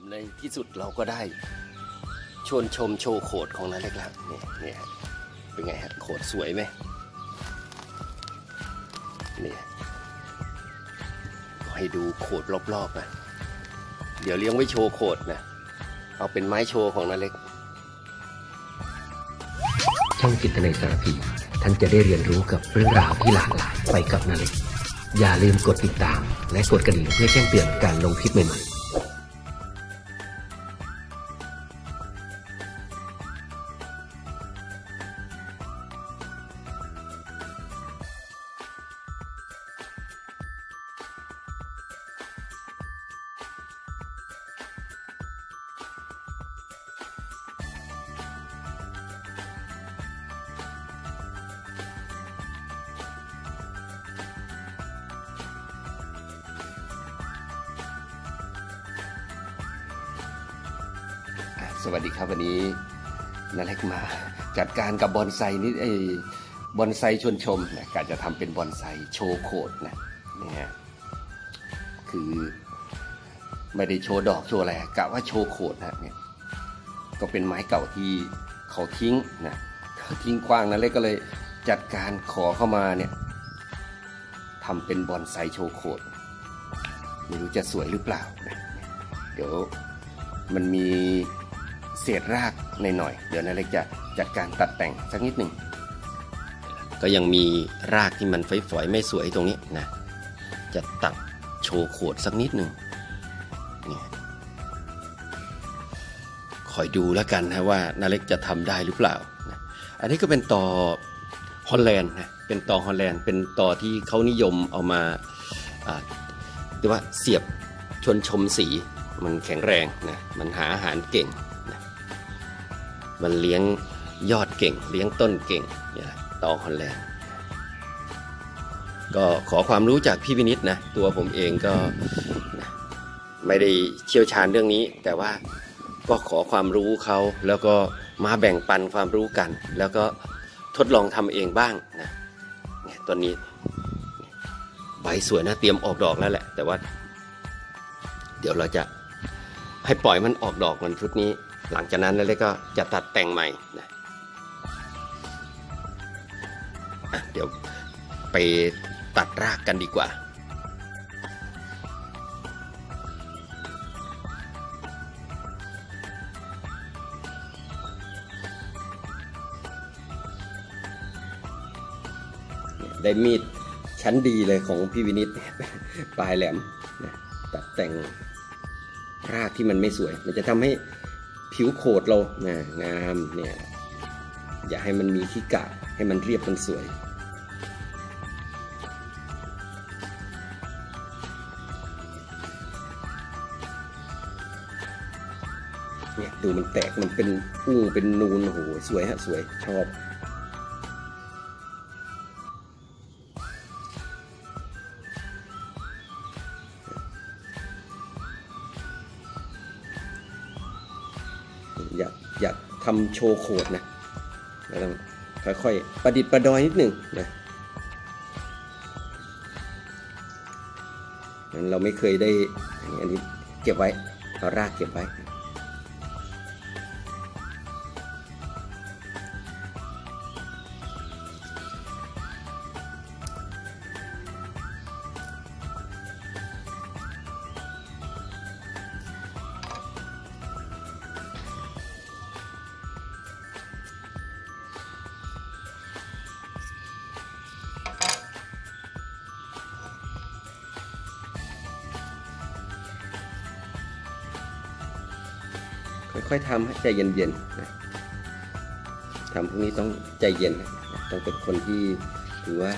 ผมในที่สุดเราก็ได้ชวนชมโชว์โขดของนาเล็กแล้วเนี่ยเป็นไงฮะโขดสวยไหมเนี่ยให้ดูโขดรอบๆนะเดี๋ยวเลี้ยงไว้โชว์โขดนะเอาเป็นไม้โชว์ของนาเล็กช่องจิตนาสารพีท่านจะได้เรียนรู้กับเรื่องราวที่หลากหลายไปกับนาเล็กอย่าลืมกดติดตามและกดกระดิ่งเพื่อแจ้งเตือนการลงคลิปใหม่ๆสวัสดีครับวันนี้นาเล็กมาจัดการกับบอนไซนี่บอนไซชวนชมนะการจะทำเป็นบอนไซโชว์โขดนะเนี่ยคือไม่ได้โชว์ดอกโชว์อะไรกะว่าโชว์โขดนะเนี่ยก็เป็นไม้เก่าที่เขาทิ้งนะเขาทิ้งกว้างนาเล็กก็เลยจัดการขอเข้ามาเนี่ยทำเป็นบอนไซโชว์โขดไม่รู้จะสวยหรือเปล่านะเดี๋ยวมันมีเศษรากหน่อยๆเดี๋ยวนาเล็กจะจัดการตัดแต่งสักนิดหนึ่งก็ยังมีรากที่มันฝอยๆไม่สวยตรงนี้นะจะตัดโชว์โขดสักนิดหนึ่งนี่คอยดูแล้วกันนะว่านาเล็กจะทำได้หรือเปล่านะอันนี้ก็เป็นตอฮอลแลนด์นะเป็นตอฮอลแลนด์เป็นตอที่เขานิยมเอามาเรียกว่าเสียบชวนชมสีมันแข็งแรงนะมันหาอาหารเก่งนะมันเลี้ยงยอดเก่งเลี้ยงต้นเก่งเนี่ยตอฮอลแลนด์ก็ขอความรู้จากพี่วินิตนะตัวผมเองก็นะไม่ได้เชี่ยวชาญเรื่องนี้แต่ว่าก็ขอความรู้เขาแล้วก็มาแบ่งปันความรู้กันแล้วก็ทดลองทำเองบ้างนะเนี่ยตอนนี้ใบสวยนะเตรียมออกดอกแล้วแหละแต่ว่าเดี๋ยวเราจะให้ปล่อยมันออกดอกมันชุดนี้หลังจากนั้นแล้วก็จะตัดแต่งใหม่นะเดี๋ยวไปตัดรากกันดีกว่าได้มีดชั้นดีเลยของพี่วินิตปลายแหลมนะตัดแต่งรากที่มันไม่สวยมันจะทำให้ผิวโขดเรานะงามเนี่ยอย่าให้มันมีขี้กะให้มันเรียบมันสวยเนี่ยดูมันแตกมันเป็นอู้เป็นนูนโอ้โหสวยฮะสวยชอบอยากทำโชว์โขดนะเราต้องค่อยๆประดิษฐ์ประดอยนิดหนึ่งนะเราไม่เคยได้อันนี้เก็บไว้เอารากเก็บไว้ค่อยๆทำให้ใจเย็นๆนะทำพวกนี้ต้องใจเย็นนะต้องเป็นคนที่ถือว่า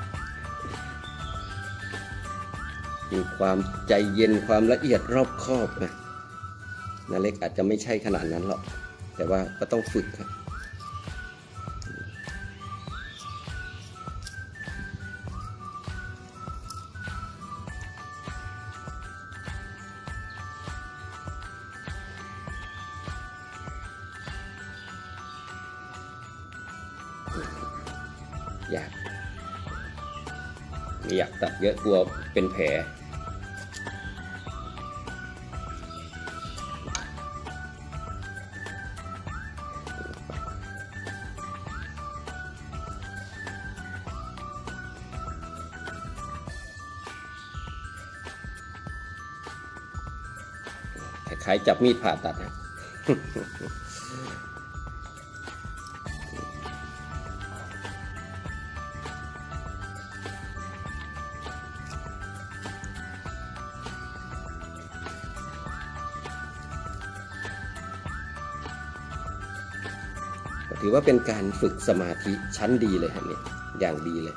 มีความใจเย็นความละเอียดรอบคอบนะนาเล็กอาจจะไม่ใช่ขนาดนั้นหรอกแต่ว่าก็ต้องฝึกครับไม่อยากตัดเยอะกลัวเป็นแผลคล้ายจับมีดผ่าตัดนะ ถือว่าเป็นการฝึกสมาธิชั้นดีเลยฮะเนี่ยอย่างดีเลย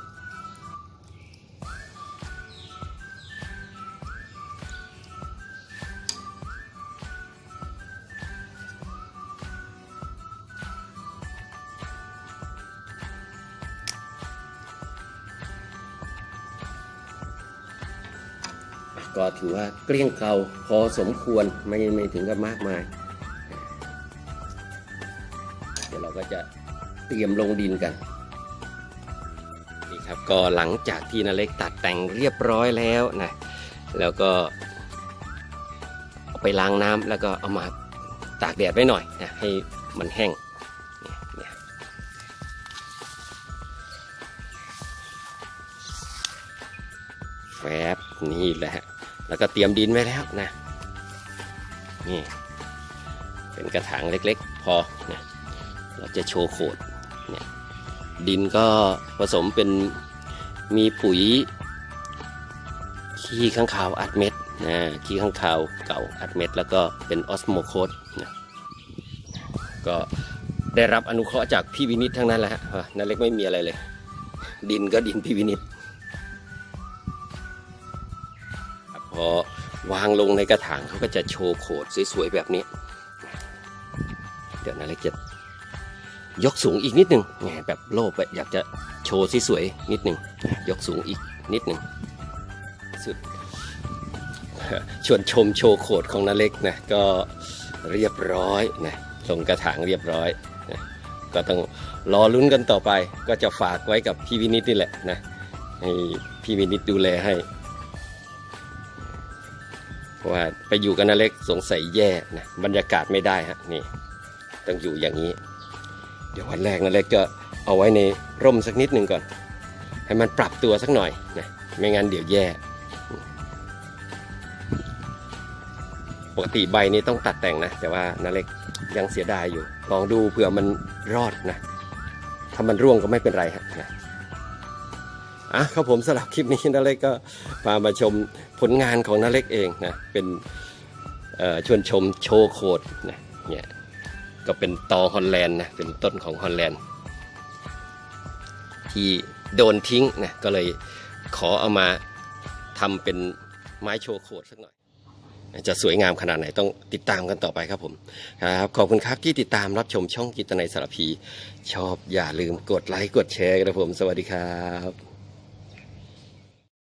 ก็ถือว่าเกลี้ยงเกลาพอสมควรไม่ถึงกับมากมายเดี๋ยวเราก็จะเตรียมลงดินกันนี่ครับก็หลังจากที่นาเล็กตัดแต่งเรียบร้อยแล้วนะแล้วก็เอาไปล้างน้ำแล้วก็เอามาตากแดดไว้หน่อยนะให้มันแห้งเนี่ยแฟบนี่แหละฮะแล้วก็เตรียมดินไว้แล้วนะนี่เป็นกระถางเล็กๆพอนะเราจะโชว์โขดเนี่ยดินก็ผสมเป็นมีปุ๋ยขี้ข้างคาวอัดเม็ดนะขี้ข้างคาวเก่าอัดเม็ดแล้วก็เป็นออสโมโคสนะก็ได้รับอนุเคราะห์จากพี่วินิตทั้งนั้นแหละฮะนั่นเล็กไม่มีอะไรเลยดินก็ดินพี่วินิตพอวางลงในกระถางเขาก็จะโชว์โขดสวยๆแบบนี้เดี๋ยวนั่นเล็กจะยกสูงอีกนิดนึงไงแบบโลภอยากจะโชว์สวยๆนิดนึงยกสูงอีกนิดนึงสุดชวนชมโชว์โขดของนาเล็กนะก็เรียบร้อยนะลงกระถางเรียบร้อยนะก็ต้องรอลุ้นกันต่อไปก็จะฝากไว้กับพี่วินิตนี่แหละนะให้พี่วินิตดูแลให้เพราะว่าไปอยู่กับนาเล็กสงสัยแย่นะบรรยากาศไม่ได้ฮะนี่ต้องอยู่อย่างนี้เดี๋ยววันแรกนาเล็กก็เอาไว้ในร่มสักนิดหนึ่งก่อนให้มันปรับตัวสักหน่อยนะไม่งั้นเดี๋ยวแย่ปกติใบนี้ต้องตัดแต่งนะแต่ว่านาเล็กยังเสียดายอยู่ลองดูเผื่อมันรอดนะถ้ามันร่วงก็ไม่เป็นไรฮะครับผมสำหรับคลิปนี้นาเล็กก็พามาชมผลงานของนาเล็กเองนะเป็นชวนชมโชว์โขดนะเนี่ยก็เป็นตอฮอลแลนด์นะเป็นต้นของฮอลแลนด์ที่โดนทิ้งนะก็เลยขอเอามาทำเป็นไม้โชว์โขดสักหน่อยจะสวยงามขนาดไหนต้องติดตามกันต่อไปครับผมครับขอบคุณครับที่ติดตามรับชมช่องจิตนัยสารพีชอบอย่าลืมกดไลค์กดแชร์กันนะผมสวัสดีครับ